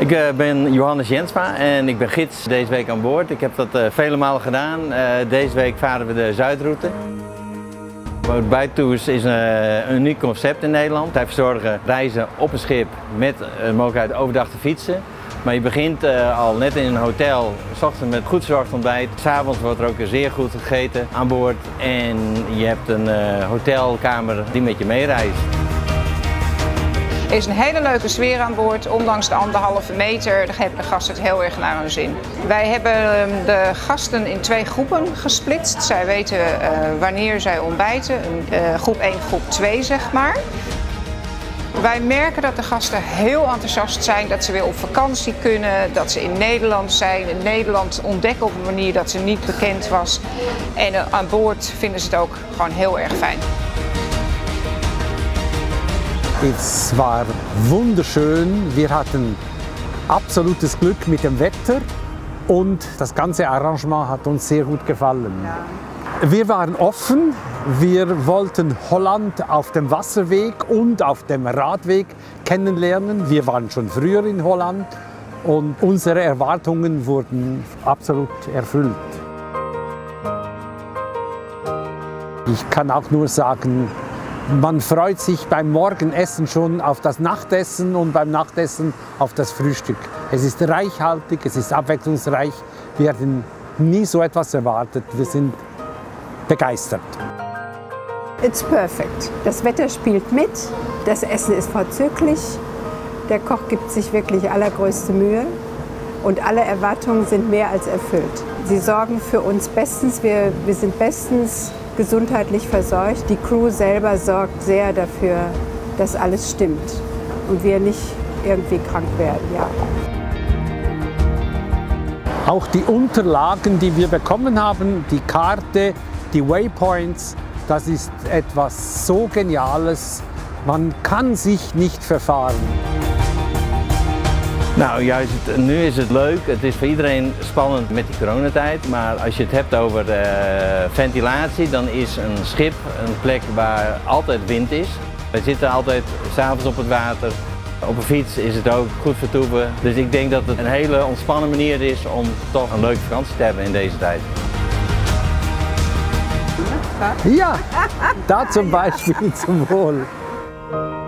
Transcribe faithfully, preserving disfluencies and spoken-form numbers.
Ik uh, ben Johannes Jensma en ik ben gids deze week aan boord. Ik heb dat uh, vele malen gedaan. Uh, deze week varen we de Zuidroute. Boat Bike Tours is een, een uniek concept in Nederland. Wij verzorgen reizen op een schip met de mogelijkheid overdag te fietsen. Maar je begint uh, al net in een hotel, 's ochtends met goed verzorgd ontbijt. 's Avonds wordt er ook zeer goed gegeten aan boord. En je hebt een uh, hotelkamer die met je meereist. Er is een hele leuke sfeer aan boord, ondanks de anderhalve meter. Daar hebben de gasten het heel erg naar hun zin. Wij hebben de gasten in twee groepen gesplitst. Zij weten uh, wanneer zij ontbijten, uh, groep één, groep twee zeg maar. Wij merken dat de gasten heel enthousiast zijn, dat ze weer op vakantie kunnen, dat ze in Nederland zijn, in Nederland ontdekken op een manier dat ze niet bekend was. En uh, aan boord vinden ze het ook gewoon heel erg fijn. Es war wunderschön, wir hatten absolutes Glück mit dem Wetter und das ganze Arrangement hat uns sehr gut gefallen. Ja. Wir waren offen, wir wollten Holland auf dem Wasserweg und auf dem Radweg kennenlernen. Wir waren schon früher in Holland und unsere Erwartungen wurden absolut erfüllt. Ich kann auch nur sagen, man freut sich beim Morgenessen schon auf das Nachtessen und beim Nachtessen auf das Frühstück. Es ist reichhaltig, es ist abwechslungsreich. Wir hatten nie so etwas erwartet. Wir sind begeistert. It's perfect. Das Wetter spielt mit, das Essen ist vorzüglich, der Koch gibt sich wirklich allergrößte Mühe und alle Erwartungen sind mehr als erfüllt. Sie sorgen für uns bestens, wir, wir sind bestens gesundheitlich versorgt. Die Crew selber sorgt sehr dafür, dass alles stimmt und wir nicht irgendwie krank werden. Ja. Auch die Unterlagen, die wir bekommen haben, die Karte, die Waypoints, das ist etwas so Geniales. Man kann sich nicht verfahren. Nou, juist nu is het leuk. Het is voor iedereen spannend met die coronatijd. Maar als je het hebt over uh, ventilatie, dan is een schip een plek waar altijd wind is. We zitten altijd 's avonds op het water. Op een fiets is het ook goed vertoeven. Dus ik denk dat het een hele ontspannen manier is om toch een leuke vakantie te hebben in deze tijd. Ja, da zum Beispiel zum Wohl.